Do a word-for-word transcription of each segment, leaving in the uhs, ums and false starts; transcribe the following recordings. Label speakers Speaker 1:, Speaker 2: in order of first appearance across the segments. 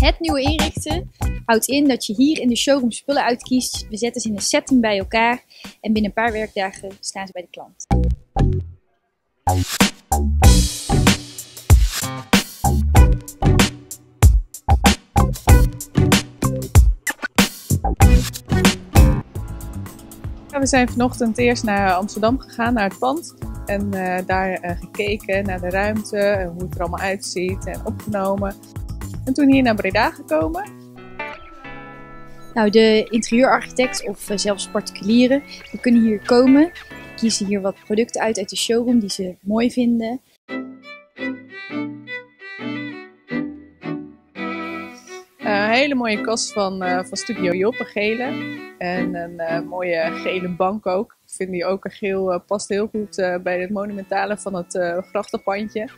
Speaker 1: Het nieuwe inrichten houdt in dat je hier in de showroom spullen uitkiest. We zetten ze in een setting bij elkaar en binnen een paar werkdagen staan ze bij de klant.
Speaker 2: Ja, we zijn vanochtend eerst naar Amsterdam gegaan, naar het pand. En uh, daar uh, gekeken naar de ruimte en hoe het er allemaal uitziet en opgenomen. En toen hier naar Breda gekomen.
Speaker 1: Nou, de interieurarchitect of uh, zelfs particulieren, die kunnen hier komen. Kiezen hier wat producten uit uit de showroom die ze mooi vinden.
Speaker 2: Een hele mooie kast van, uh, van Studio Job, een gele. En een uh, mooie gele bank ook. Ik vind die ook geel uh, past heel goed uh, bij het monumentale van het uh, grachtenpandje.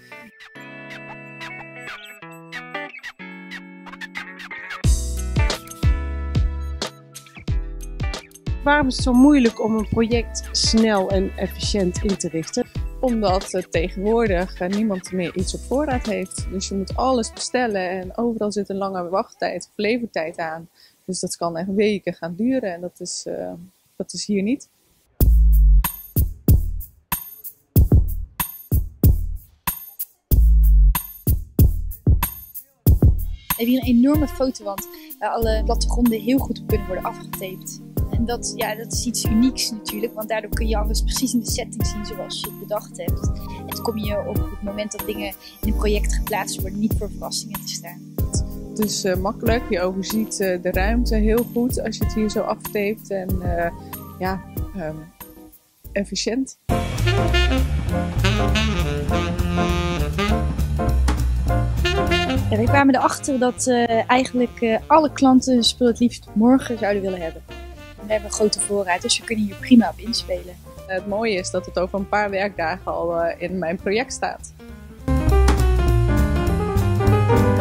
Speaker 3: Waarom is het zo moeilijk om een project snel en efficiënt in te richten?
Speaker 2: Omdat uh, tegenwoordig uh, niemand meer iets op voorraad heeft. Dus je moet alles bestellen en overal zit een lange wachttijd of levertijd aan. Dus dat kan echt weken gaan duren en dat is, uh, dat is hier niet.
Speaker 1: We hebben hier een enorme fotowand waar alle plattegronden heel goed op kunnen worden afgetaped. En dat, ja, dat is iets unieks natuurlijk, want daardoor kun je alles precies in de setting zien zoals je het bedacht hebt. En dan kom je op het moment dat dingen in een project geplaatst worden niet voor verrassingen te staan.
Speaker 2: Het is uh, makkelijk, je overziet uh, de ruimte heel goed als je het hier zo aftapet en uh, ja, um, efficiënt.
Speaker 1: Ja, we kwamen erachter dat uh, eigenlijk uh, alle klanten hun spul het liefst morgen zouden willen hebben. We hebben een grote voorraad, dus we kunnen hier prima op inspelen.
Speaker 2: Het mooie is dat het over een paar werkdagen al uh, in mijn project staat.